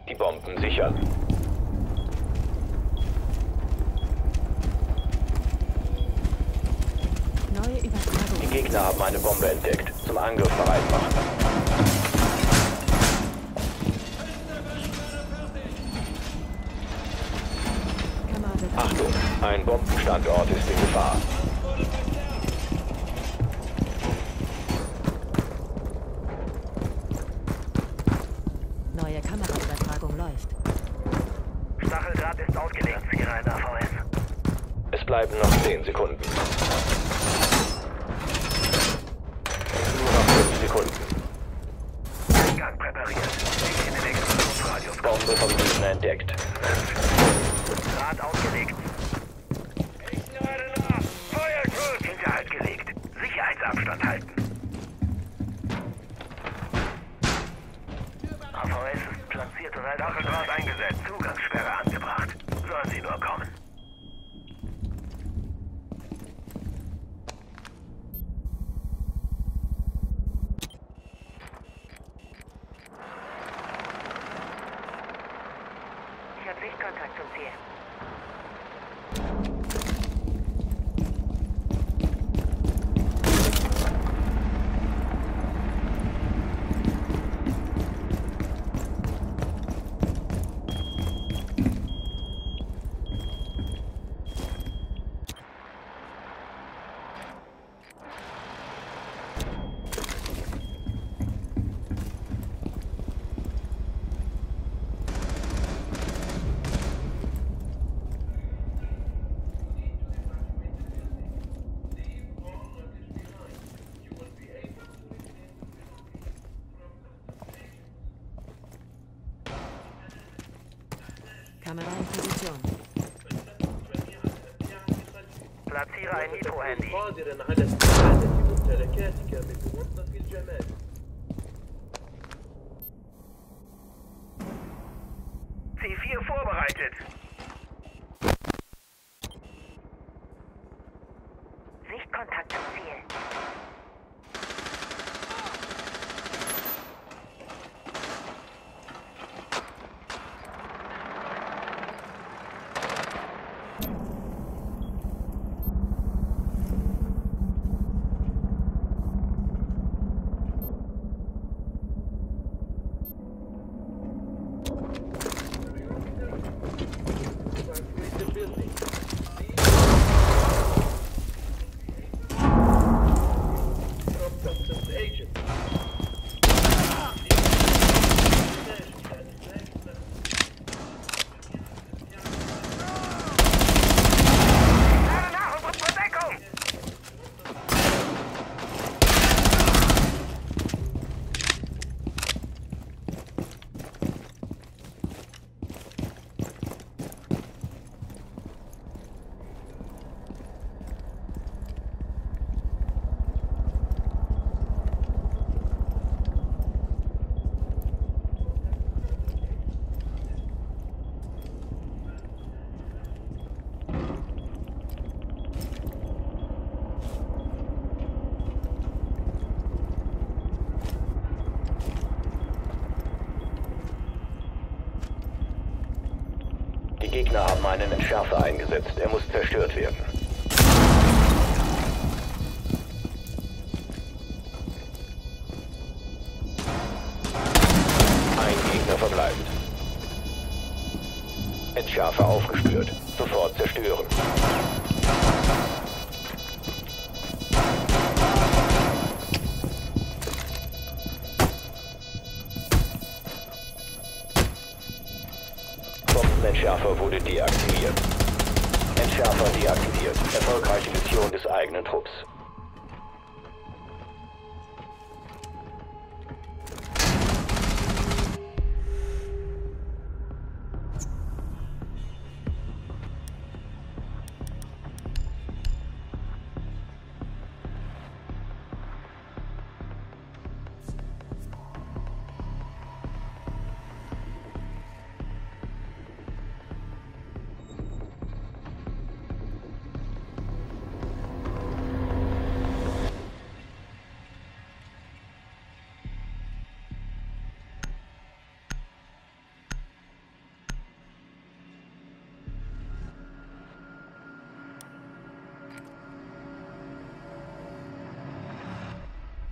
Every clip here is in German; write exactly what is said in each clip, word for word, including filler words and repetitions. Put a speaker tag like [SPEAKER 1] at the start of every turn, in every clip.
[SPEAKER 1] Die Bomben sichern.
[SPEAKER 2] Neue Übertragung.
[SPEAKER 1] Die Gegner haben eine Bombe entdeckt. Zum Angriff bereit machen. Achtung, ein Bombenstandort ist in Gefahr.
[SPEAKER 2] Neue Kameraübertragung läuft.
[SPEAKER 3] Stacheldraht ist ausgelegt, Vierer in A V S.
[SPEAKER 1] Es bleiben noch zehn Sekunden. Nur noch fünf Sekunden.
[SPEAKER 3] Eingang präpariert. Ich in den Explosionsradius.
[SPEAKER 1] Bombe vom Gegner entdeckt.
[SPEAKER 3] Draht ausgelegt. Ich lade nach. Feuerschutz! Hinterhalt gelegt. Sicherheitsabstand halten. A V S ist platziert und als Stacheldraht eingesetzt. Zugangssperre angebracht. Sollen sie nur kommen. Ich habe Sichtkontakt zum Ziel.
[SPEAKER 2] Kamera in Position.
[SPEAKER 3] Platziere ein Nitro-Handy.
[SPEAKER 4] قادرا على استعادة ممتلكاتك بمنطق الجمال.
[SPEAKER 3] C vier vorbereitet. Sichtkontakt zum Ziel.
[SPEAKER 1] Die Gegner haben einen Entschärfer eingesetzt. Er muss zerstört werden. Ein Gegner verbleibt. Entschärfer aufgespürt. Sofort zerstören. Entschärfer wurde deaktiviert. Entschärfer deaktiviert. Erfolgreiche Mission des eigenen Trupps.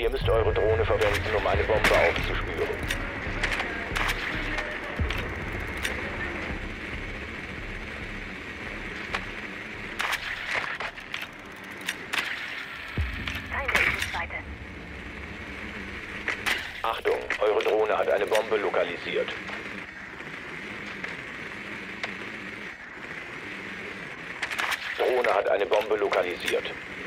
[SPEAKER 1] Ihr müsst eure Drohne verwenden, um eine Bombe aufzuspüren. Achtung, eure Drohne hat eine Bombe lokalisiert. Drohne hat eine Bombe lokalisiert.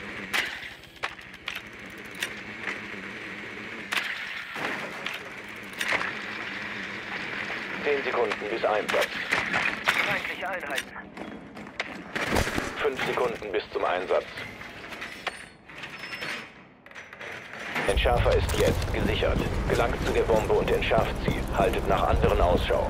[SPEAKER 1] Zehn Sekunden bis Einsatz.
[SPEAKER 3] Feindliche Einheiten.
[SPEAKER 1] Fünf Sekunden bis zum Einsatz. Entschärfer ist jetzt gesichert. Gelangt zu der Bombe und entschärft sie. Haltet nach anderen Ausschau.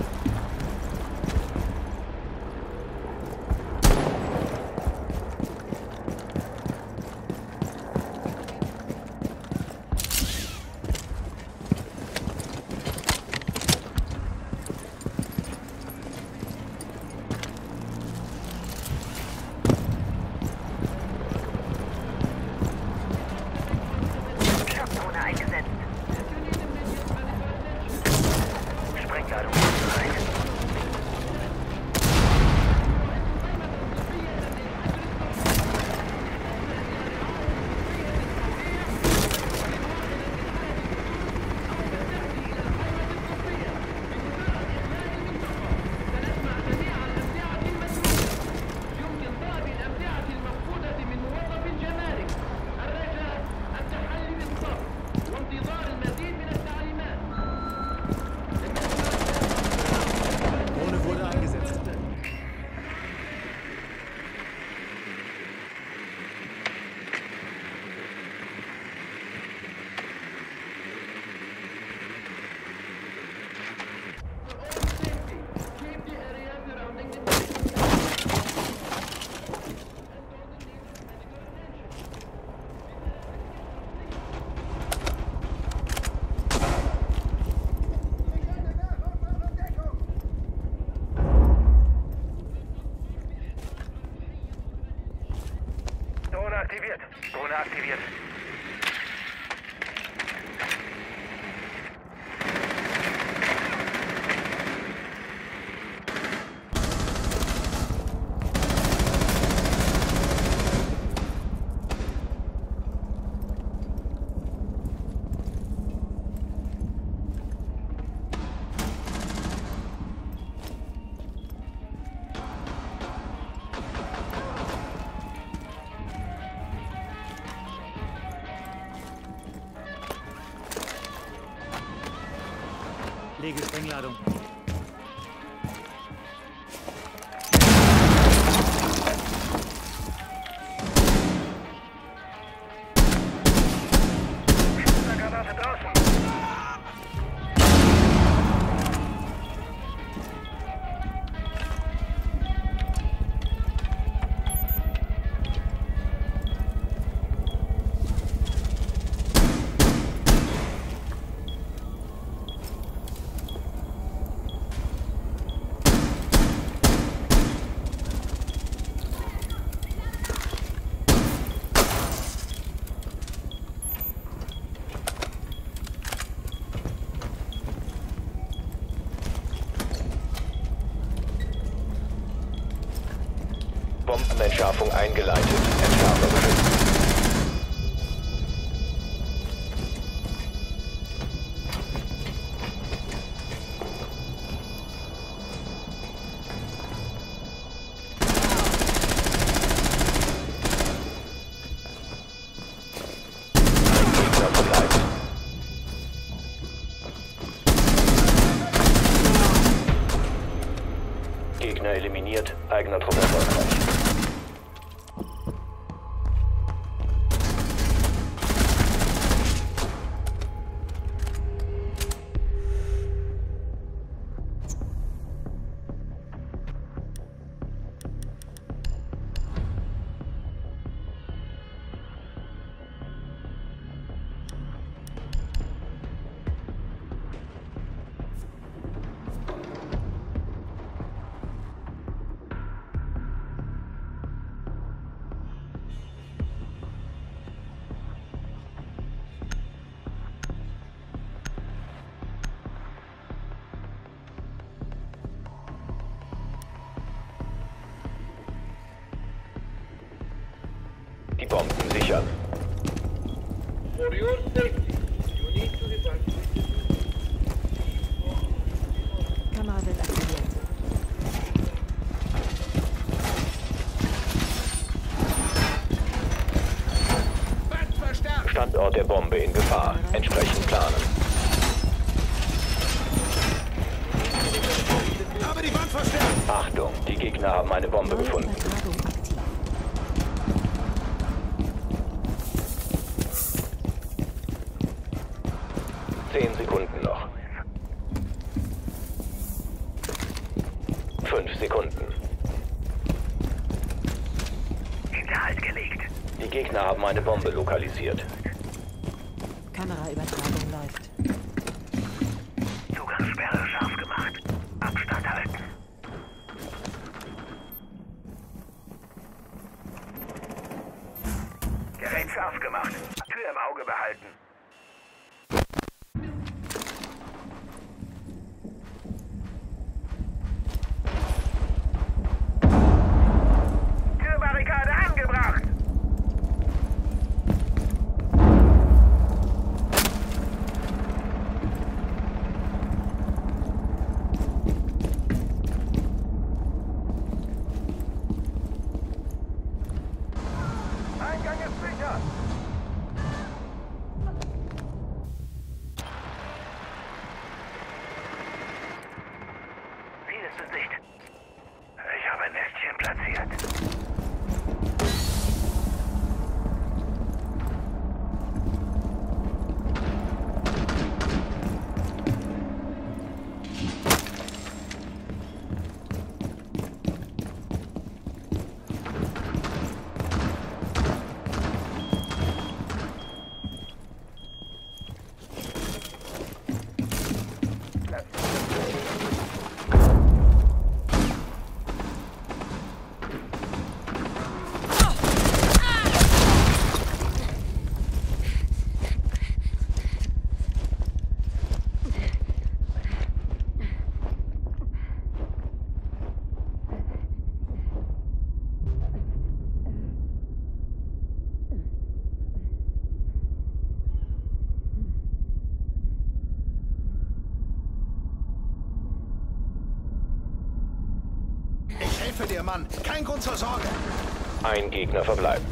[SPEAKER 3] Aktiviert. Drohne aktiviert.
[SPEAKER 5] Lege Sprengladung.
[SPEAKER 3] Granate draußen.
[SPEAKER 1] Bombenentschärfung eingeleitet. Entschärfer geschützt. Gegner verbleibt. Gegner eliminiert. Eigener Trupp erfolgreich. Bomben sichern.
[SPEAKER 4] For your safety, you need to evacuate.
[SPEAKER 2] Kamera wird aktiviert.
[SPEAKER 1] Standort der Bombe in Gefahr. Entsprechend planen.
[SPEAKER 5] Habe die Wand verstärkt!
[SPEAKER 1] Achtung, die Gegner haben eine Bombe
[SPEAKER 2] Neue
[SPEAKER 1] gefunden.
[SPEAKER 2] Übertragung aktiv.
[SPEAKER 1] Zehn Sekunden noch. Fünf Sekunden.
[SPEAKER 3] Hinterhalt gelegt.
[SPEAKER 1] Die Gegner haben eine Bombe lokalisiert.
[SPEAKER 2] Kameraübertragung läuft.
[SPEAKER 3] Zugangssperre scharf gemacht. Abstand halten. Gerät scharf gemacht. Tür im Auge behalten. Türbarrikade angebracht. Eingang ist sicher. Ziel ist in Sicht. Ich habe ein Nestchen platziert.
[SPEAKER 5] Ich helfe dir, Mann. Kein Grund zur Sorge.
[SPEAKER 1] Ein Gegner verbleibt.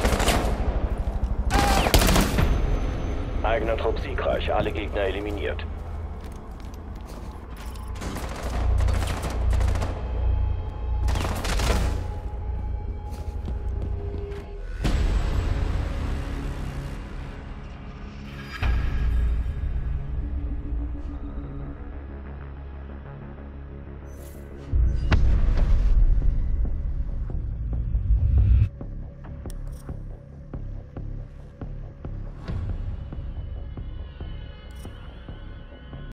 [SPEAKER 1] Eigener Trupp siegreich, alle Gegner eliminiert.